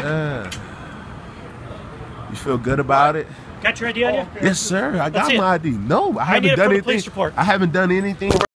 You feel good about it? Got your ID on you? Yes, sir. I got my ID. No, I haven't done anything. Police report. I haven't done anything